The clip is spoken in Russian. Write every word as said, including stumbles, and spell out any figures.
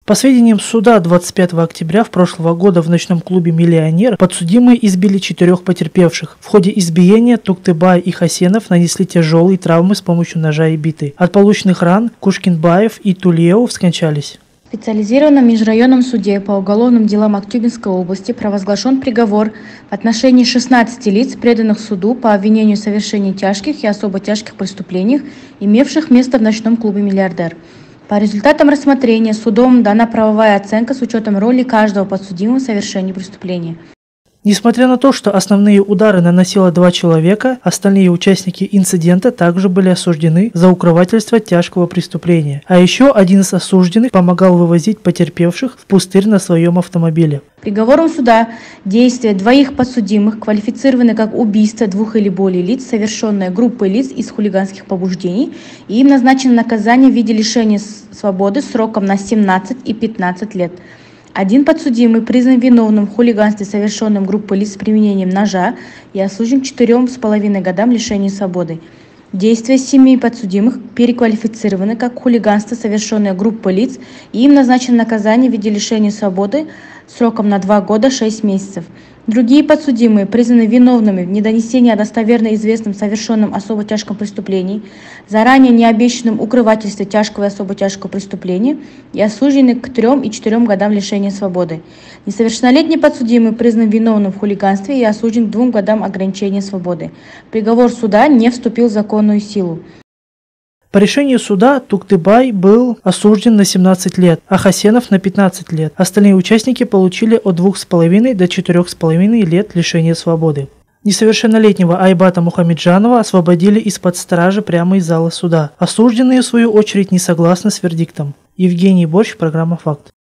По сведениям суда, двадцать пятого октября в прошлого года в ночном клубе «Миллионер» подсудимые избили четырех потерпевших. В ходе избиения Туктыбай и Хасенов нанесли тяжелые травмы с помощью ножа и биты. От полученных ран Кушкинбаев и Тулеев скончались. В специализированном межрайонном суде по уголовным делам Актюбинской области провозглашен приговор в отношении шестнадцати лиц, преданных суду по обвинению в совершении тяжких и особо тяжких преступлений, имевших место в ночном клубе «Миллиардер». По результатам рассмотрения судом дана правовая оценка с учетом роли каждого подсудимого в совершении преступления. Несмотря на то, что основные удары наносило два человека, остальные участники инцидента также были осуждены за укрывательство тяжкого преступления. А еще один из осужденных помогал вывозить потерпевших в пустырь на своем автомобиле. Приговором суда действия двоих подсудимых квалифицированы как убийство двух или более лиц, совершенное группой лиц из хулиганских побуждений, и им назначено наказание в виде лишения свободы сроком на семнадцать и пятнадцать лет. Один подсудимый признан виновным в хулиганстве, совершенном группой лиц с применением ножа, и осужден к четырем с половиной годам лишения свободы. Действия семи подсудимых переквалифицированы как хулиганство, совершенное группой лиц, и им назначено наказание в виде лишения свободы сроком на два года шесть месяцев. Другие подсудимые признаны виновными в недонесении о достоверно известном совершенном особо тяжком преступлении, заранее необещанном укрывательстве тяжкого и особо тяжкого преступления и осуждены к трем и четырем годам лишения свободы. Несовершеннолетний подсудимый признан виновным в хулиганстве и осужден к двум годам ограничения свободы. Приговор суда не вступил в законную силу. По решению суда Туктыбай был осужден на семнадцать лет, а Хасенов на пятнадцать лет. Остальные участники получили от двух с половиной до четырёх с половиной лет лишения свободы. Несовершеннолетнего Айбата Мухамеджанова освободили из-под стражи прямо из зала суда. Осужденные, в свою очередь, не согласны с вердиктом. Евгений Борщ, программа «Факт».